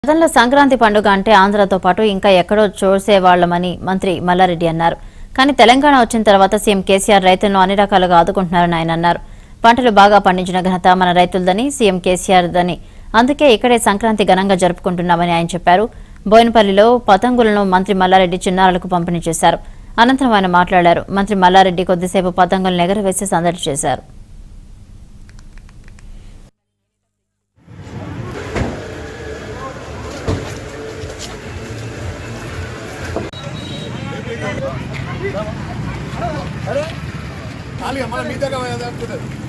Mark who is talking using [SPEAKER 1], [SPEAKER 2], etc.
[SPEAKER 1] గతంలో సంక్రాంతి పండుగ అంటే ఆంధ్రతో పాటు ఇంకా ఎక్కడో చూసేవాళ్లమని మంత్రి మల్లారెడ్డి అన్నారు. కానీ తెలంగాణ వచ్చిన తర్వాత సీఎం కేసీఆర్ రైతులను అన్ని రకాలుగా ఆదుకుంటున్నారని ఆయన అన్నారు. పంటలు బాగా పండించిన ఘనత మన రైతులదని, సీఎం కేసీఆర్దని. అందుకే ఇక్కడే సంక్రాంతి ఘనంగా జరుపుకుంటున్నామని ఆయన చెప్పారు. బోయినపల్లిలో పతంగులను మంత్రి మల్లారెడ్డి చిన్నారులకు పంపిణీ చేశారు. అనంతరం ఆయన మాట్లాడారు. మంత్రి మల్లారెడ్డి కొద్దిసేపు పతంగులను ఎగరవేసి సందడి చేశారు.
[SPEAKER 2] अरे खाली हमारा मीटर का